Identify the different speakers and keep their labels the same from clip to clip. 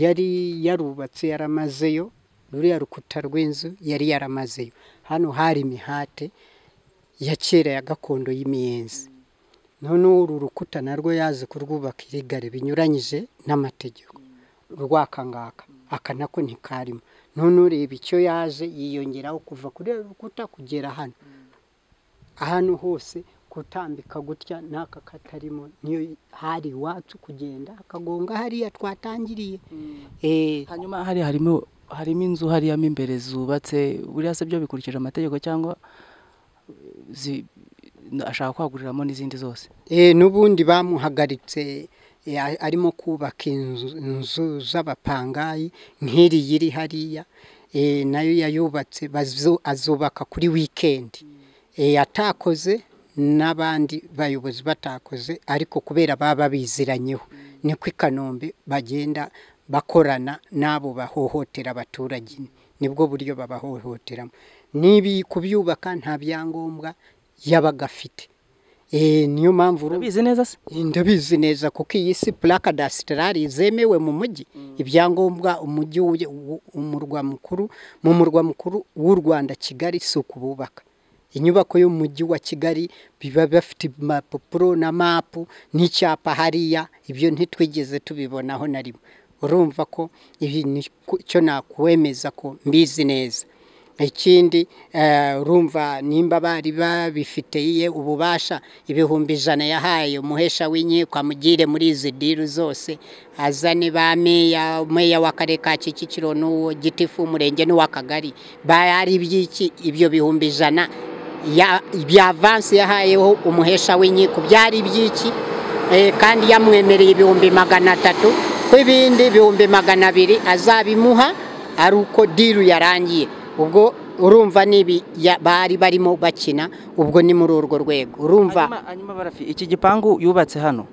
Speaker 1: yari yarubatse yaramazeyo ruriya rukuta rw'inzu yari yaramazeyo hano hari imihate ya kera ya gakondo y'imiyenzi none uru rukuta narwo yaze kurwubaka irigare binyuranyije n'amategeko rwakangaka aka nako ntikarimo none ureba icyo yaje yiyongeraho kuva kuri rukuta kugera hano ahantu hose kutambika gutya n'aka katarimo niyo hari iwacu kugenda akagonga hariya twatangiriye
Speaker 2: hanyuma harimo inzu hariyamo imbere zubatse buriya se byo bikurikije amategeko cyangwa ashaka kwaguriramo n'izindi zose
Speaker 1: n'ubundi bamuhagaritse arimo kubaka inzu z'abapangayi nk'iri yiri hariya nayo yayubatse azubaka kuri weekend atakoze n'abandi bayobozi batakoze ariko kubera baba biziranyeho niko i Kanombe bagenda bakorana n'abo bahohotera abaturage nibwo buryo babahohoteramo nibi kubyubaka nta byangombwa yabaga afite niyo mpamvu
Speaker 2: urabizi neza se
Speaker 1: ndabizi neza kuko iyi si plaque cadastrale zemewe mu mujyi ibyangombwa umujyi umurwa mukuru mu murwa mukuru w'u Rwanda Kigali suku bubaka inyubako yo mu mujyi wa Kigali biba bafite mapapuro na mapu n'icyapa hariya ibyo ntitwigeze tubibonaho na rimwe urumva ko ibi nicyo nakwemeza ko mbizi neza ikindi urumva nimba bari babifiteye ububasha ibihumbi 100 yahaye umuhesha w'inkiko amugire muri izi diru zose azane ba meya w'akarere ka Kicukiro n'uwo gitifu umurenge n'uw'akagari bari ibyiki ibyo bihumbi 100 bya avance yahayeho umuhesha w'inkiko byari ibyiki kandi yamwemereye ibihumbi 300 ko ibindi ibihumbi 200 azabimuha ari uko diru yarangiye ubwo urumva nibi bari barimo bakina ubwo ni muri urwo rwego urumva
Speaker 2: hanyuma barafi iki gipangu yubatse hano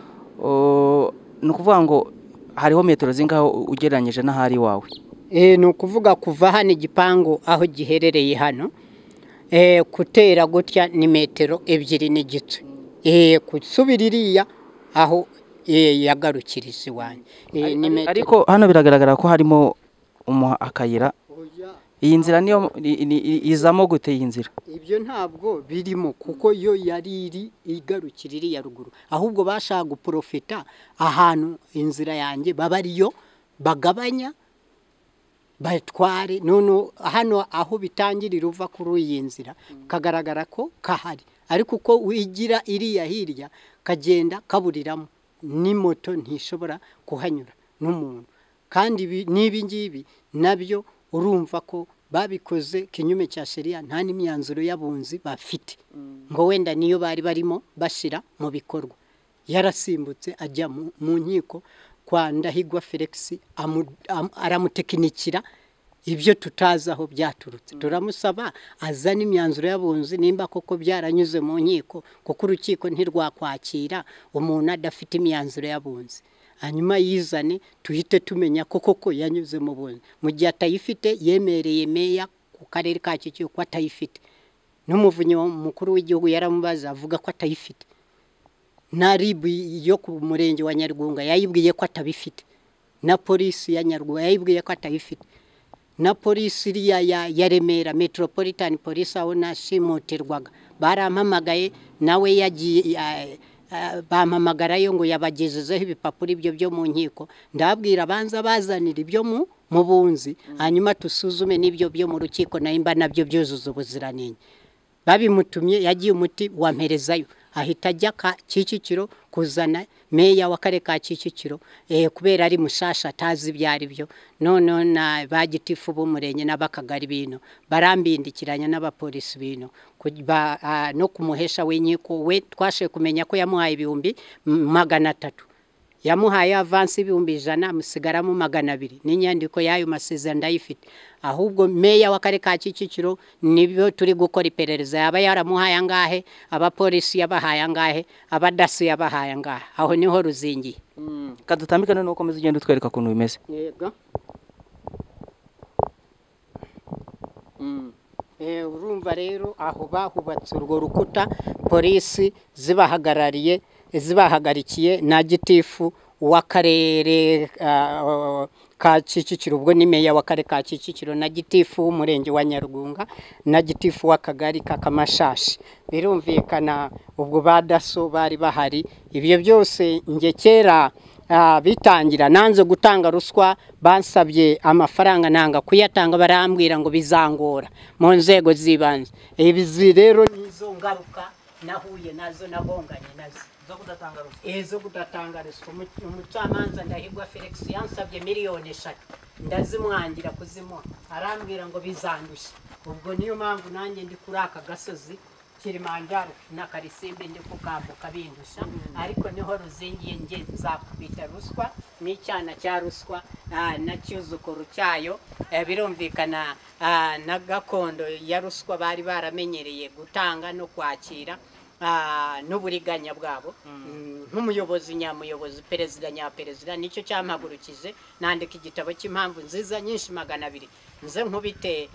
Speaker 2: nukuvuga ngo hariho metero zingaho ugereranyije n'ahari wawe
Speaker 1: nukuvuga kuva hano igipangu aho giherereye hano kutera gutya ni metero 2 n'igice kusubiririya aho yagarukiriza iwanyu
Speaker 2: ariko hano biragaragara ko harimo akayira iyi nzira niyo izamo gute iyi nzira
Speaker 1: ibyo ntabwo birimo kuko yo yari igarukiriri ya ruguru ahubwo bashaka guprofita ahantu inzira yanjye babariyo bagabanya batware none hano aho bitangirira uva kuri iyi nzira kagaragara ko kahari ariko uko wigira iriya hirya kagenda kaburiramo ni moto ntishobora kuhanyura n'umuntu kandi nibi ngibi nabyo urumva ko babikoze kinyume cya sheria nta n'imyanzuro y'abunzi bafite ngo wenda niyo bari barimo bashira mu bikorwa yarasimbutse ajya mu nkiko kwa Ndahigwa Felix aramutekinikira ibyo tutazaho byaturutse turamusaba azana imyanzuro y'abunzi nimba koko byaranyuze mu nkiko kuko urukiko ntirwakwakira umuntu adafite imyanzuro y'abunzi hanyuma yizane tuhite tumenya koko yanyuze mu bunzi mu gihe atayifite yemereye meya ku karere ka Kicukiro ko atayifite n'umuvunyi mukuru w'igihugu yaramubaza avuga ko atayifite na RIB yo ku murenge wa Nyargunga yayibwiye ko atabifite na polisi ya Nyargunga yayibwiye ko atayifite na polisi ya Remera Metropolitan Police aho nashimutirwaga barampamagaye nawe yagiye bampamagarayo ngo yabagejejeho ibipapuro ibyo byo mu nkiko ndabwira abanza bazanira ibyo mu bunzi hanyuma tusuzume n'ibyo byo mu rukiko naimba nabyo byuzuza ubuziranenge babimutumye yagiye umuti wamperezayo ahita ajya ka Kicukiro kuzana meya w'akarere ka Kicukiro kubera ari mushasha atazi byari byo none na bagitifu b'umurenge n'abakagari bino barambindikiranya n'abapolisi bino no kumuhesha w'inkiko we twashe kumenya ko yamuhaye ibihumbi 300 yamuhaye avance ibihumbi 100 musigaramo 200 n'inyandiko yayo masezerano ndayifite ahubwo meya w'akarere ka Kicukiro nibyo turi gukora iperereza yaba yaramuhaye angahe abapolisi yabahaye angahe abadasi yabahaye angahe aho niho ruzingiye
Speaker 2: kadutambika none uko meze ugenda utwereka kuntu bimeze
Speaker 1: yego urumva rero aho bahubatse urwo rukuta polisi zibahagarikiye na gitifu w'akarere ka Kicukiro, ubwo ni meya w'akarere ka Kicukiro na gitifu w'umurenge wa Nyarugunga na gitifu w'akagari ka Kamashashi. Birumvikana ubwo badaso bari bahari. Ibyo byose nge kera bitangira nanze gutanga ruswa, bansabye amafaranga nanga kuyatanga, barambwira ngo bizangora mu nzego zibanze. Ibi rero nizo ngaruka nahuye nazo, nagonganye nazo zo kudatanga ruswa. Umucamanza Ndahigwa Felix yansabye miliyoni 3 ndazimwangira kuzimuha, arambwira ngo bizandushye. Ubwo niyo mpamvu nanjye ndi kuri aka gasozi Kilimanjaro na Karisimbi ndi kukambuka bindusha, ariko niho ruzingiye nge zakubita ruswa n'icyana cya ruswa na cyuzukuru cyayo. Birumvikana na gakondo ya ruswa bari baramenyereye gutanga no kwakira n'uburiganya bwabo. Nk'umuyobozi nyamuyobozi, perezida nyaperezida, nicyo cyampagurukije nandika igitabo cy'impamvu nziza nyinshi 200 nze nkubite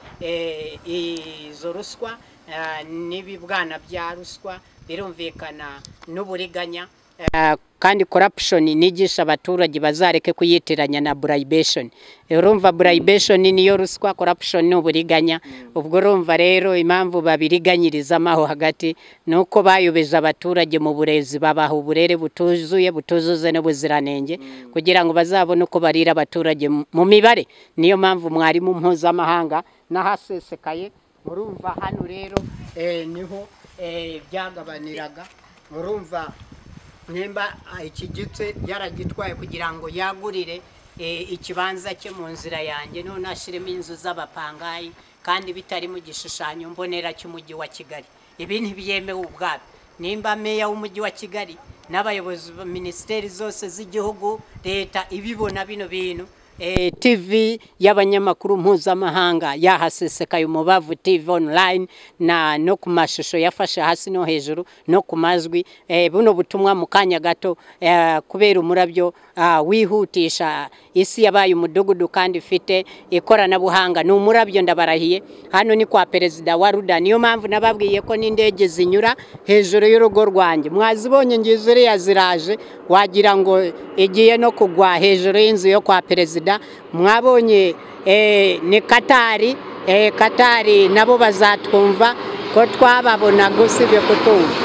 Speaker 1: izo ruswa n'ibibwana bya ruswa. Birumvikana n'uburiganya, kandi corruption nigisha abaturage bazareke kuyitiranya na bribation. Urumva bribation niyo ruswa, corruption n'uburiganya. Ubwo urumva rero impamvu babiriganyirizamaho hagati nuko bayobeje abaturage mu burezi, babaha uburere butuzuze n'ubuziranenge kugira ngo bazabone uko barira abaturage mu mibare. Niyo mpamvu mwarimu mpuzamahanga nahasesekaye. Urumva hano rero niho byagabaniraga. Urumva nimba iki gitse yaragitwaye kugira ngo yagurire ikibanza cye mu nzira yanjye, none ashiremo inzu z'abapangayi kandi bitari mu gishushanyo mbonera cy'umujyi wa Kigali. Ibi ntibyemewe ubwabo. Nimba meya w'umujyi wa Kigali n'abayobozi ba ministeri zose z'igihugu, leta ibibona bino bintu, TV y'abanyamakuru mpuzamahanga yahasesekaye Umubavu TV online no ku mashusho yafashe hasi no hejuru no ku majwi. Buno butumwa mu kanya gato kubera umurabyo wihutisha isi yabaye umudugudu kandi ifite ikoranabuhanga. Ni umurabyo ndabarahiye. Hano ni kwa perezida wa Ruda. Niyo mpamvu nababwiye ko n'indege zinyura hejuru y'urugo rwanjye. Mwazibonye ngizere yaziraje, wagira ngo igiye no kugwa hejuru y'inzu yo kwa perezida. Mwabonye ni Katari. Katari nabo bazatwumva ko twababona gusibye kutumva.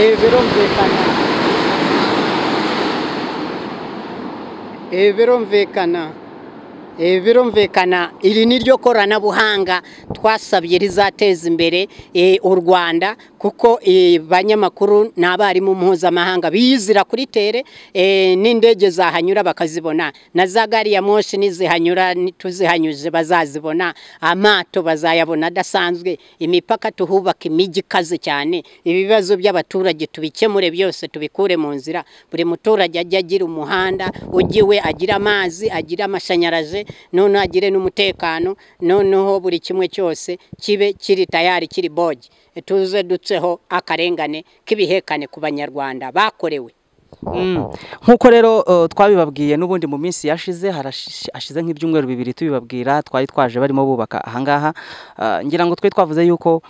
Speaker 1: Birumvikana iri niryo koranabuhanga twasabye rizateza imbere u Rwanda, kuko banyamakuru n'abarimu mpuzamahanga biyizira kuri tere, n'indege zahanyura bakazibona, na za gari ya moshi nizihanyura tuzihanyuje bazazibona, amato bazayabona adasanzwe, imipaka tuhubaka imijyi kaze cyane, ibibazo by'abaturage tubikemure byose tubikure mu nzira. Buri muturage ajya agira umuhanda ugiwe, agira amazi, agira amashanyarazi, none agire n'umutekano, noneho buri kimwe cyose kibe kiri tayari, kiri bogi. Tuze dutseho akarengane k'ibihekane ku banyarwanda bakorewe.
Speaker 2: Nkuko rero twabibabwiye n'ubundi mu minsi yashize, hashize nk'ibyumweru 2 tubibabwira, twari twaje barimo bubaka ahangaha. Ngira ngo twe twavuze yuko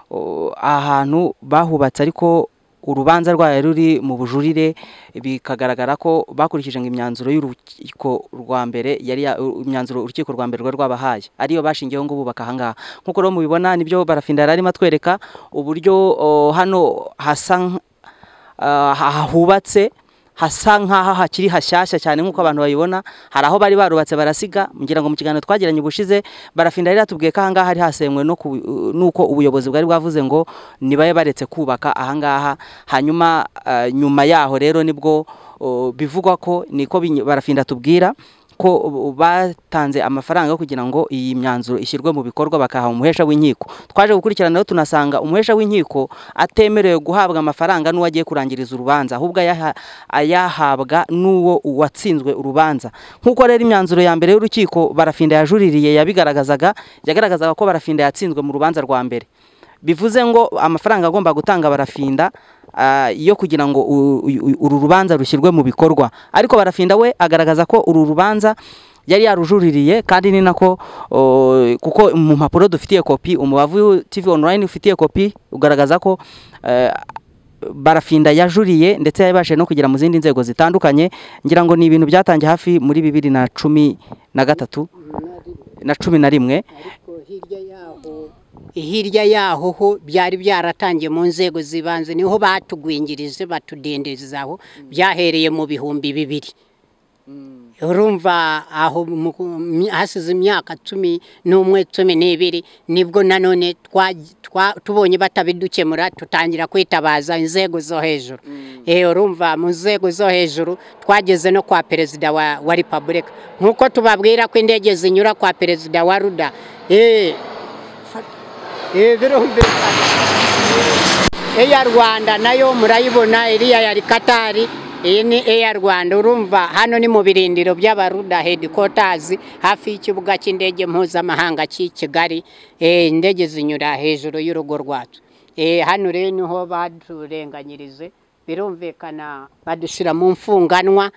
Speaker 2: ahantu bahubatse ariko urubanza rwayo ruri mu bujurire, bikagaragara ko bakurikije ngo imyanzuro y'urukiko rwa mbere yari imyanzuro urukiko rwa mbere rwabahaye ariyo bashingiyeho ngo bubaka ahangaha. Nkuko rero mubibona nibyo Barafinda arimo atwereka uburyo hano hasa hubatse, hasa nkaho hakiri hashyashya cyane nkuko abantu bayibona. Hari aho bari barubatse barasiga. Ngira ngo mu kiganiro twagiranye ubushize Barafinda yari atubwiye ko ahangaha hari hasemwe nuko ubuyobozi bwari bwavuze ngo nibaye baretse kubaka ahangaha. Hanyuma nyuma yaho rero nibwo bivugwa ko niko Barafinda tubwira ko batanze amafaranga yo kugira ngo iyi myanzuro ishyirwe mu bikorwa, bakaha umuhesha w'inkiko. Twaje gukurikirana rero tunasanga umuhesha w'inkiko atemerewe guhabwa amafaranga n'uwo agiye kurangiriza urubanza, ahubwo ayahabwa n'uwo watsinzwe urubanza. Nkuko rero imyanzuro ya mbere y'urukiko Barafinda yajuririye yagaragazaga ko Barafinda yatsinzwe mu rubanza rwa mbere. Bivuze ngo amafaranga agomba gutanga Barafinda yo kugira ngo uru rubanza rushyirwe mu bikorwa, ariko Barafinda we agaragaza ko uru rubanza yari yarujuririye, kandi ni nako kuko mu mpapuro dufitiye kopi, Umubavu TV online ufitiye kopi, ugaragaza ko Barafinda yajuriye ndetse yabashije no kugera mu zindi nzego zitandukanye, ngira ngo ni ibintu byatangiye hafi muri 2013 na 11.
Speaker 1: Hirya yaho ho byari byaratangiye mu nzego zibanze, niho batugwingirije batudenderizaho, byahereye mu bihumbi 2000. Urumva aho hasize imyaka 11 12 nibwo nanone tubonye batabidukemura tutangira kwitabaza inzego zo hejuru. Urumva mu nzego zo hejuru twageze no kwa perezida wa Republika, nkuko tubabwira ko indege zinyura kwa perezida wa Ruda. Air Rwanda nayo murayibona, iriya yari Katari, iyi ni Air Rwanda. Urumva hano ni mu birindiro by'abaruda headquarters hafi y'ikibuga cy'indege mpuzamahanga cy'i Kigali. Indege zinyura hejuru y'urugo rwacu. Hano rero niho baturenganyirize, birumvikana badushira mu mfunganwa.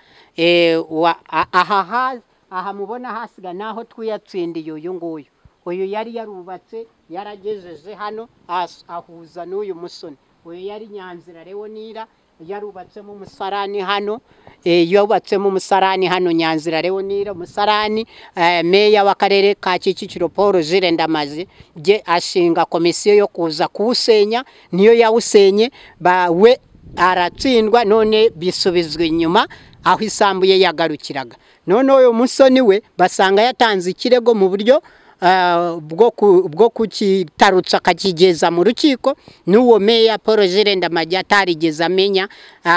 Speaker 1: Aha mubona hasiga naho twiyatsindiye uyu nguyu. Uyu yari yarubatse yaragejeje hano ahuza n'uyu musoni. Uyu yari Nyanzira Leonira yarubatsemo umusarani hano, yubatsemo umusarani hano Nyanzira Leonira umusarani. Meya w'akarere ka Kicukiro Paul Jules Ndamaze je ashinga komisiyo yo kuza kuwusenya, niyo yawusenye we aratsindwa, none bisubizwa inyuma aho isambuye yagarukiraga. None uyu musoni we basanga yatanze ikirego mu buryo bwo kukitarutsa akakigeza mu rukiko. N'uwo meya Paul Jules Ndamaze atarigeze amenya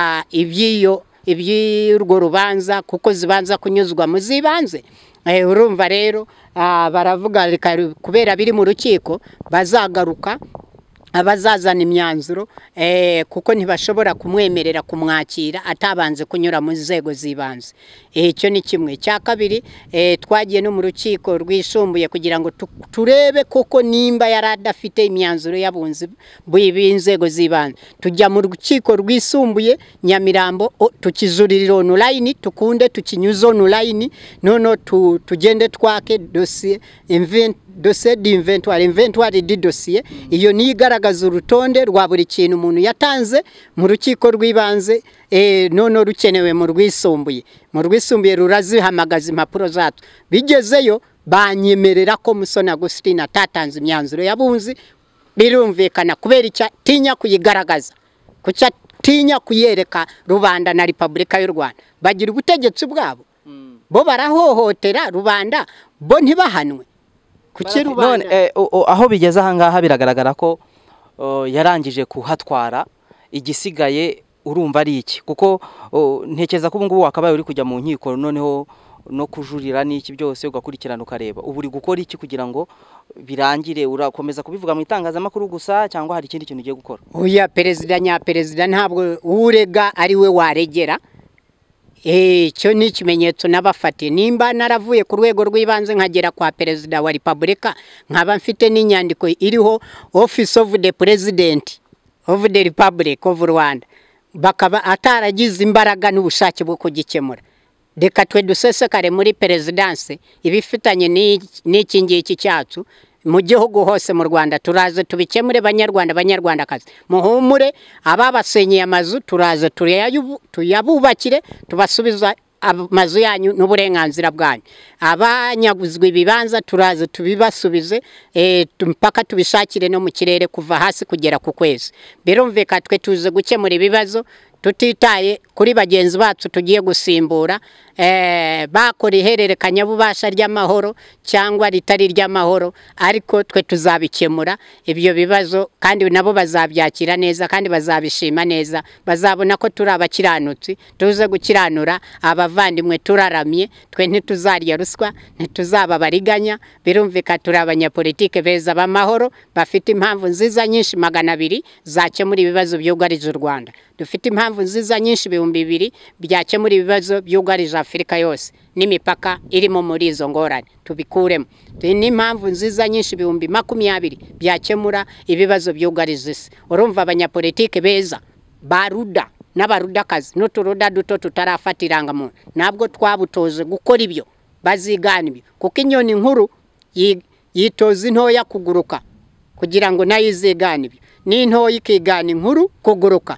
Speaker 1: iby'urwo rubanza kuko zibanza kunyuzwa mu zibanze. Urumva rero baravuga kubera biri mu rukiko bazagaruka abazazana imyanzuro, kuko ntibashobora kumwemerera kumwakira atabanze kunyura mu nzego zibanze. Icyo ni kimwe. Cya kabiri, twagiye no mu rukiko rwisumbuye kugira ngo turebe koko nimba yaradafite imyanzuro y'abunzi b'inzego zibanze. Tujya mu rukiko rwisumbuye Nyamirambo, tukijuririra online, tukunde tukinyuza online, none tugende twake dossier dossier d'inventoire di dossier. Iyo ni igaragaza urutonde rwa buri kintu umuntu yatanze mu rukiko rw'ibanze, none rukenewe mu rwisumbuye. Mu rwisumbuye rurazihamagaza impapuro zato. Bigezeyo banyemerera ko Musoni Augustin atatanze imyanzuro y'abunzi. Birumvikana kubera icyo tinya kuyigaragaza, kucya tinya kuyereka rubanda na Republika y'u Rwanda. Bagira ubutegetsi bwabo, bo barahohotera rubanda, bo ntibahanwe.
Speaker 2: None aho bigeze ahangaha biragaragara ko yarangije kuhatwara, igisigaye urumva ari iki? Kuko ntekeza ko ubungubu wakabaye uri kujya mu nkiko noneho no kujurira n'iki byose ugakurikirana ukareba ubu uri gukora iki kugira ngo birangire. Urakomeza kubivuga mu itangazamakuru gusa cyangwa hari ikindi kintu ugiye gukora?
Speaker 1: Uya perezida nyaperezida ntabwo urega ari we waregera. Cyo ni ikimenyetso n'abafatiye. Nimba naravuye ku rwego rw'ibanze nkagera kwa perezida wa Republika, nkaba mfite n'inyandiko iriho Office of the President of the Republic of Rwanda, bakaba ataragize imbaraga n'ubushake bwo kugikemura. Reka twe dusesekare muri perezidanse ibifitanye n'iki ngiki cyacu mu gihugu hose mu Rwanda, turaze tubikemure. Banyarwandakazi muhumure, ababasenyeye amazu turaze tuyabubakire, tubasubiza amazu yanyu n'uburenganzira bwanyu. Abanyaguzwe ibibanza turaze tubibasubize, mpaka tubishakire no mu kirere kuva hasi kugera ku kwezi. Birumvikana twe tuze gukemura ibibazo tutitaye kuri bagenzi bacu tugiye gusimbura, bakora ihererekanya bubasha ry'amahoro cyangwa ritari ry'amahoro, ariko twe tuzabikemura ibyo bibazo kandi nabo bazabyakira neza kandi bazabishima neza. Bazabona ko turi abakiranutsi, tuze gukiranura abavandimwe, turaramye. Twe ntituzarya ruswa, ntituzaba bariganya. Birumvikana turi abanyapolitike beza b'amahoro bafite impamvu nziza nyinshi 200 zakemura ibibazo byugarije u Rwanda. Dufite impamvu nziza nyinshi 200 byakemura ibibazo byugarije Afurika yose n'imipaka irimo muri izo ngorane tubikuremo. Ni impamvu nziza nyinshi 20 byakemura ibibazo byugarije isi. Urumva abanyapolitike beza baruda n'abarudakazi n'uturuda duto tutarafatiranga mu nabwo twabutoje gukora ibyo, bazigana ibyo, kuko inyoni nkuru yitoza intoya kuguruka kugira ngo nayo izigane ibyo, n'intoya ikigana inkuru kuguruka.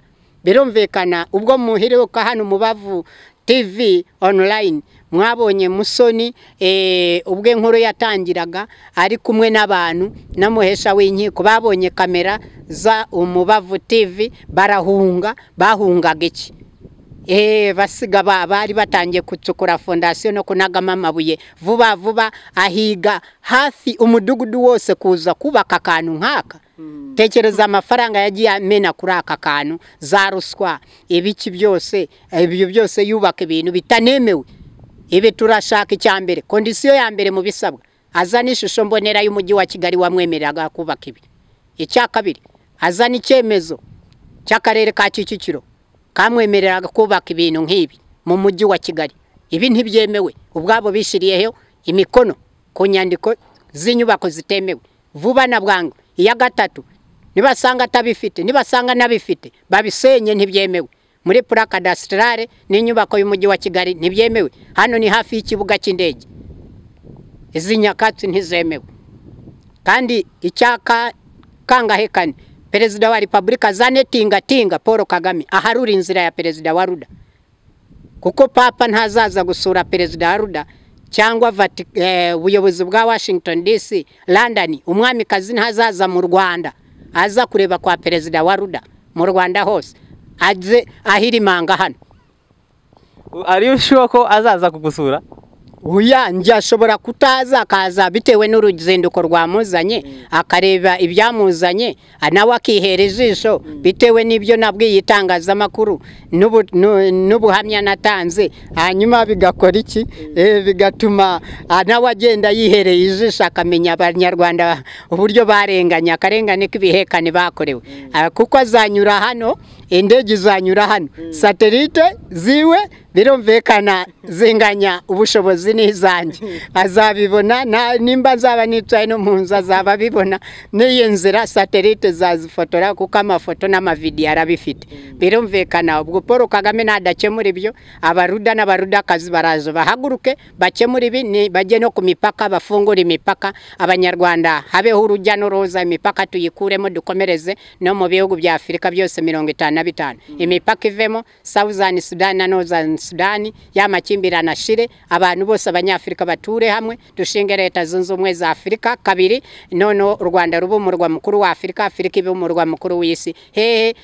Speaker 1: birumvikana ubwo muhiruka hano Mubavu TV online mwabonye Musoni ubwe inkuru yatangiraga ari kumwe n'abantu namuhesha w'inkiko babonye kamera za Umubavu TV barahunga bahungaga iki basiga bari batangiye kucukura fondation no kunagama amabuye vuba ahiga hafi umudugudu wose kuza kubaka akantu nkaka tekereza amafaranga yagiye amena kuri aka kantu za ruswa ibiki byose ibyo byose yubaka ibintu bitanemewe. Ibi turashaka icyambere kondisiyo ya mbere mu bisabwa azana ishusho mbonera y'umujyi wa Kigali wamwemereraga kubaka ibi. Icya kabiri azana icyemezo cy'akarere ka Kicukiro kamwemereraga kubaka ibintu nk'ibi mu mujyi wa Kigali. Ibi ntibyemewe ubwabo bishiriyeho imikono ku nyandiko z'inyubako zitemewe vuba na bwangu. Iya gatatu nibasanga atabifite nibasanga nabifite babisenye ntibyemewe. Muri plan cadastrale n'inyubako y'umujyi wa Kigali ntibyemewe. Hano ni hafi y'ikibuga cy'indege. Izi nyakatsi ntizemewe. Kandi icyaka kangahekane Perezida wa Republika zane tinga Paul Kagame aharura inzira ya Perezida wa Ruda. Kuko Papa ntazaza gusura Perezida wa Ruda cyangwa ubuyobozi bwa Washington DC London umwamikazi ntazaza mu Rwanda aza kureba kwa Perezida wa Ruda mu Rwanda hose aje ahirimanga hano.
Speaker 2: Ari ushuko ko azaza kugusura?
Speaker 1: Uya njyashobora kutaza akaza bitewe n'uruzinduko rwamuzanye akareba ibyamuzanye nawe akihera ijisho bitewe n'ibyo nabwiye itangazamakuru n'ubuhamya natanze hanyuma bigakora iki bigatuma nawe agenda yihereye ijisho akamenya abanyarwanda uburyo barenganya akarengane k'ibihekane bakorewe kuko azanyura hano indege zanyura hano satellite ziwe birumvikana zinganya ubushobozi n'izanjye azabibona nimba zaba nicaye no munza zaba bibona n'iyi nzira satellite zazifotora kuko amafoto n'amavideo arabifite. Birumvikana ubwo Paul Kagame nadakemura ibyo abaruda n'abarudakazi baraje bahaguruke bakemura ibi bajye no ku mipaka bafungura imipaka abanyarwanda habeho urujya n'uruza imipaka tuyikuremo dukomereze no mu bihugu bya Afrika byose 55 imipaka ivemo Southern Sudan na Northern Sudani y'amakimbirana ashire abantu bose abanyafrika bature hamwe dushinge leta zunze ubumwe za Afrika. Kabiri nono Rwanda rubu umurwa mukuru wa Afrika ibe umurwa mukuru w'isi hehe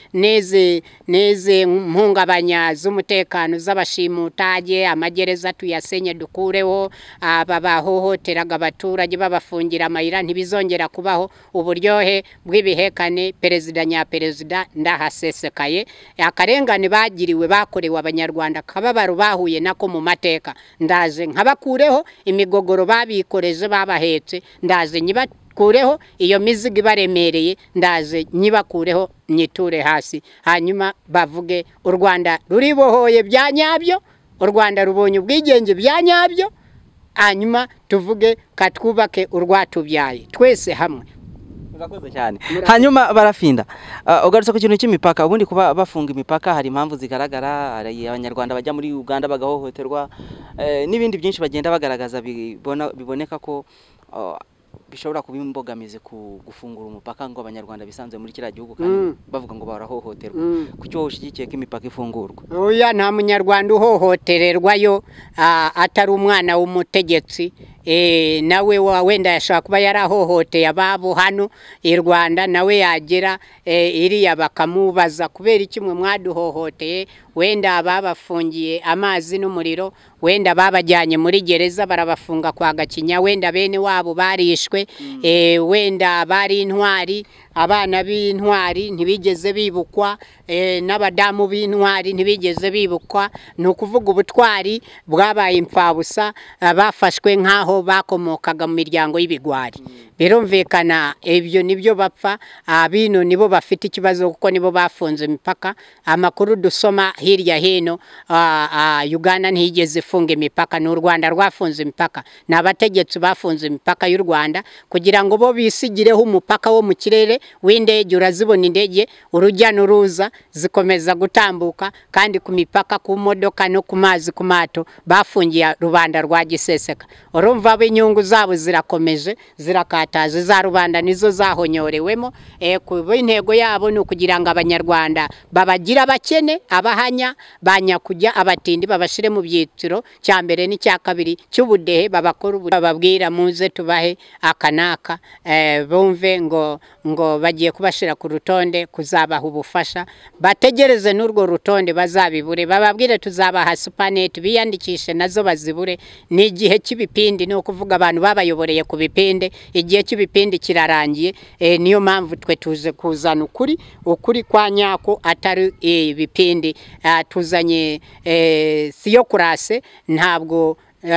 Speaker 1: neze mpungabanya z'umutekano z'abashimutaje amagereza tuyasenye dukureho ababahohoteraga abaturage babafungira amayira ntibizongera kubaho uburyohe bw'ibihekane perezida nyaperezida ndahasesekaye akarengane bagiriwe bakorewe abanyarwanda kababaro bahuye nako mu mateka ndaje nkabakureho imigogoro babikoreje babahetse ndaje nyibakureho iyo mizigo ibaremereye ndaje nyibakureho nyiture hasi hanyuma bavuge u Rwanda ruribohoye byanyabyo u Rwanda rubonye ubwigenge byanyabyo hanyuma tuvuge katwubake urwatubyaye twese hamwe.
Speaker 2: Urakoze cyane. Hanyuma barafinda ugarutse ku kintu cy'imipaka ubundi kuba bafunga imipaka hari impamvu zigaragara abanyarwanda bajya muri Uganda bagahohoterwa n'ibindi byinshi bagenda bagaragaza biboneka ko bishobora kuba imbogamizi ku gufungura umupaka ngo abanyarwanda bisanzwe muri kiriya gihugu kandi bavuga ngo barahohoterwa kuki wowe ushigikiye ko imipaka ifungurwa?
Speaker 1: Oya nta munyarwanda uhohotererwayo atari umwana w'umutegetsi nawe wenda yashaka kuba yarahohoteye ababo hano i Rwanda nawe yagera iriya bakamubaza kubera iki mwe mwaduhohoteye wenda ababafungiye amazi n'umuriro wenda babajyanye muri gereza barabafunga kwa Gakinya wenda bene wabo barishwe wenda bari intwari abana b'intwari ntibigeze bibukwa n'abadamu b'intwari ntibigeze bibukwa nukuvuga ubutwari bwabaye impfabusa bafashwe nkaho bakomokaga mu miryango y'ibigwari. Birumvikana ibyo nibyo bapfa abino nibo bafite ikibazo kuko nibo bafunze imipaka. Amakuru dusoma hirya hino Uganda ntiyigeze ifunga imipaka n'u Rwanda rwafunze imipaka n'abategetsi bafunze imipaka y'u Rwanda kugira ngo bo bisigireho umupaka wo mu kirere w'indege urazibona indege urujya n'uruza zikomeza gutambuka kandi ku mipaka ku modoka no ku mazi ku mato bafungiye rubanda rwa giseseka urumva b'inyungu zabo zirakomeje zirakata batazi, za rubanda nizo zahonyorewemo. Kuba intego yabo ni ukugira ngo abanyarwanda babagira abakene, abahanya, banyakujya, abatindi babashire mu byiciro cya mbere n'icya kabiri cy'ubudehe, babakora bababwira muze tubahe akanaka, bumve ngo bagiye kubashira ku rutonde kuzabaha ubufasha, bategereze n'urwo rutonde bazabibure, bababwire tuzabaha supaneti, biyandikishe nazo bazibure. Ni igihe cy'ibipindi, ni ukuvuga abantu babayoboreye ku bipinde, igihe cy'ibipindi kirarangiye. Niyo mpamvu twe tuze kuzana ukuri kwa nyako atari ibipindi. Tuzanye theocracy, ntabwo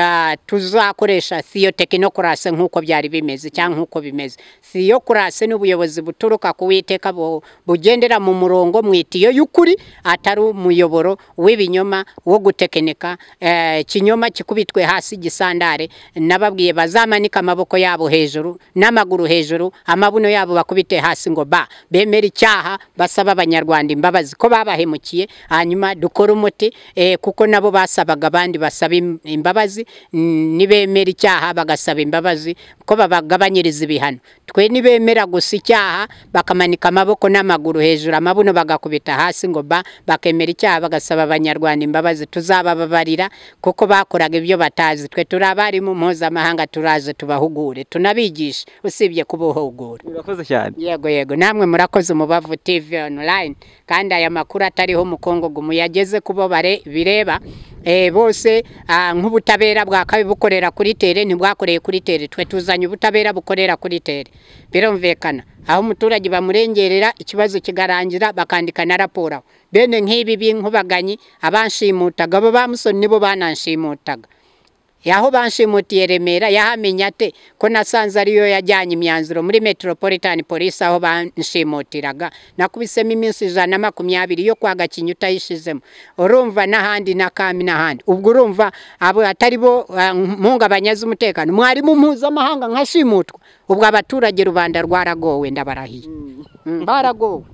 Speaker 1: tuzakoresha theotechnoкраsi nk'uko byari bimeze cyangwa nk'uko bimeze. Theocracy n'ubuyobozi buturuka ku Uwiteka bugendera mu murongo mwitiyo y'ukuri, atari umuyoboro w'ibinyoma wo gutekinika. Kinyoma kikubitwe hasi gisandare. Nababwiye bazamanika amaboko yabo hejuru n'amaguru hejuru, amabuno yabo bakubite hasi ngo bemera icyaha, basaba abanyarwanda imbabazi ko babahemukiye, hanyuma dukora umuti, kuko nabo basabaga abandi basaba imbabazi. Nibemera icyaha bagasaba imbabazi ko babagabanyiriza ibihano. Twe nibemera gusa icyaha bakamanika amaboko n'amaguru hejuru, amabuno bagakubita hasi ngo bakemera icyaha bagasaba abanyarwanda imbabazi, tuzabababarira kuko bakoraga ibyo batazi. Twe turabari mu mpuzamahanga, turaze tubahugure, tunabigisha usibye kubuhugura.
Speaker 2: Urakoze cyane.
Speaker 1: Yego, namwe murakoze Umubavu TV online, kandi aya makuru atariho umukongo muyageze kubo bireba. Bose nk'ubutabera bwakabi bukorera kuri tere, ntibwakoreye kuri tere. Twe tuzanye ubutabera bukorera kuri tere, birumvikana. Aho umuturage bamurengerera ikibazo kigarangira, bakandika na raporo. Bene nk'ibi b'inkubaganyi, abanshimutaga bo bamusoni nibo bananshimutaga. Yaho banshimutiye Remera, yahamenya ate ko nasanze ariyo yajyanye imyanzuro muri Metropolitan Police aho banshimutiraga. Nakubisemo iminsi 120 yo kwa Gakinyi utayishizemo. Urumva n'ahandi n'akami n'ahandi. Ubwo urumva abo atari bo mungabanyaza umutekano, mwari mu mpuzamahanga nkashimutwa. Ubwo abaturage rubanda rwaragowe, ndabarahiye. Baragowe.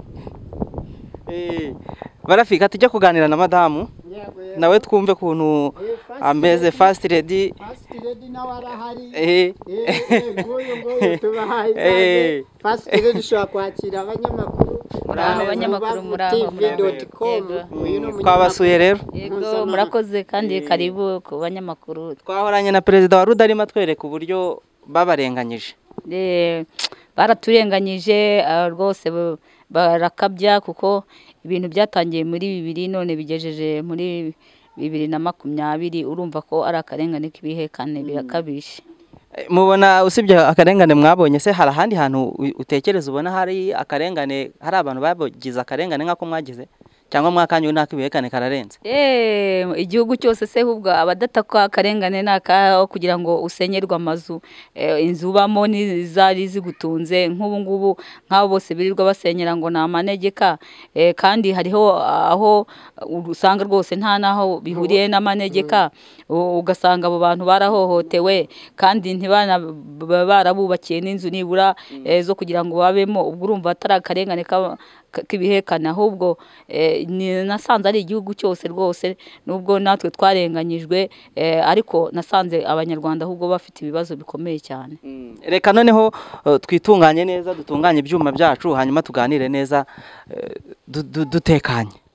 Speaker 2: Barafika tujya kuganira na madamu nawe twumve kuntu ameze. First lady
Speaker 1: nawe arahari. Ngoyo tubahaye. First lady shaka kwakira abanyamakuru.
Speaker 3: Abanyamakuru muraho.
Speaker 2: Twabasuye rero.
Speaker 3: Yego murakoze kandi karibu ku banyamakuru.
Speaker 2: Twahoranye na perezida wa Rudarima twereka uburyo babarenganyije.
Speaker 3: Baraturenganyije rwose, barakabya kuko ibintu byatangiye muri 2000 none bigejeje muri 2020. Urumva ko ari akarengane k'ibihekane, birakabishe.
Speaker 2: Mubona usibye akarengane mwabonye se hari ahandi hantu utekereza ubona hari akarengane, hari abantu bagize akarengane nk'ako mwagize, cyangwa mwakanye nakibihekane kararenze?
Speaker 3: Igihugu cyose se hubwo abadatakwa akarengane naka kugira ngo usenyerwa amazu, inzu bamo n'izari zigutunze. Nk'ubu ngubu nk'abo bose birirwa basenyera ngo na manegeka, kandi hariho aho usanga rwose nta naho bihuriye n'amanegeka, ugasanga abo bantu barahohotewe kandi ntibana barabubakiye n'inzu nibura zo kugira ngo babemo. Ubwo urumva atari akarengane k'ibihekane, ahubwo nasanze ari igihugu cyose rwose, nubwo natwe twarenganyijwe, ariko nasanze abanyarwanda ahubwo bafite ibibazo bikomeye cyane.
Speaker 2: Reka noneho twitunganye neza, dutunganye ibyuma byacu, hanyuma tuganire neza dutekanye.